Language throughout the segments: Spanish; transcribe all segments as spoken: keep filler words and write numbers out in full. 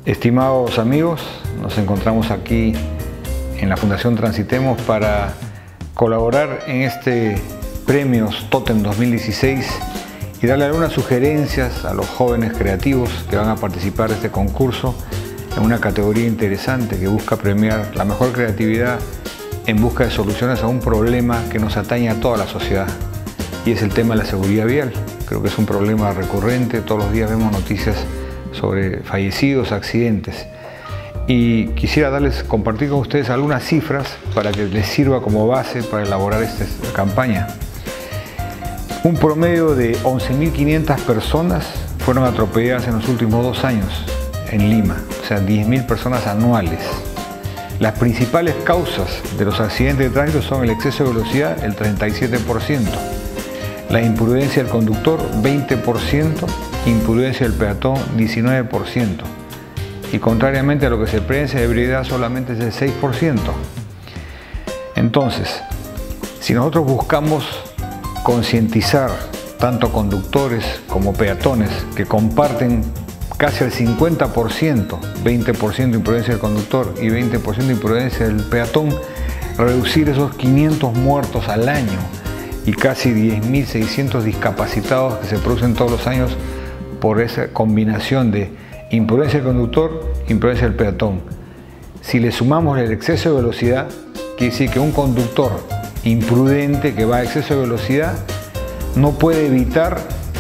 Estimados amigos, nos encontramos aquí en la Fundación Transitemos para colaborar en este Premios Totem dos mil dieciséis y darle algunas sugerencias a los jóvenes creativos que van a participar de este concurso en una categoría interesante que busca premiar la mejor creatividad en busca de soluciones a un problema que nos atañe a toda la sociedad, y es el tema de la seguridad vial. Creo que es un problema recurrente, todos los días vemos noticias sobre fallecidos, accidentes, y quisiera darles, compartir con ustedes algunas cifras para que les sirva como base para elaborar esta campaña. Un promedio de once mil quinientas personas fueron atropelladas en los últimos dos años en Lima, o sea, diez mil personas anuales. Las principales causas de los accidentes de tránsito son el exceso de velocidad, el treinta y siete por ciento, la imprudencia del conductor, veinte por ciento, imprudencia del peatón, diecinueve por ciento, y contrariamente a lo que se piensa, de ebriedad solamente es el seis por ciento. Entonces, si nosotros buscamos concientizar tanto conductores como peatones que comparten casi el cincuenta por ciento, veinte por ciento imprudencia del conductor y veinte por ciento imprudencia del peatón, reducir esos quinientos muertos al año y casi diez mil seiscientos discapacitados que se producen todos los años por esa combinación de imprudencia del conductor e imprudencia del peatón. Si le sumamos el exceso de velocidad, quiere decir que un conductor imprudente que va a exceso de velocidad no puede evitar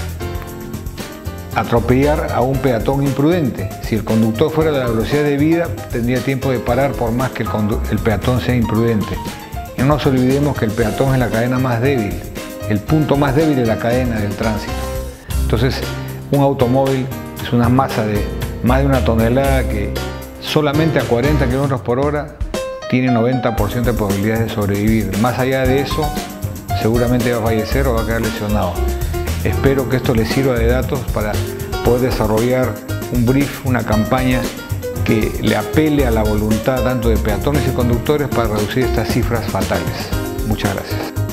atropellar a un peatón imprudente. Si el conductor fuera de la velocidad debida, tendría tiempo de parar por más que el, el peatón sea imprudente. Y no nos olvidemos que el peatón es la cadena más débil, el punto más débil de la cadena del tránsito. Entonces, un automóvil es una masa de más de una tonelada que solamente a cuarenta kilómetros por hora tiene noventa por ciento de probabilidades de sobrevivir. Más allá de eso, seguramente va a fallecer o va a quedar lesionado. Espero que esto les sirva de datos para poder desarrollar un brief, una campaña que le apele a la voluntad tanto de peatones y conductores para reducir estas cifras fatales. Muchas gracias.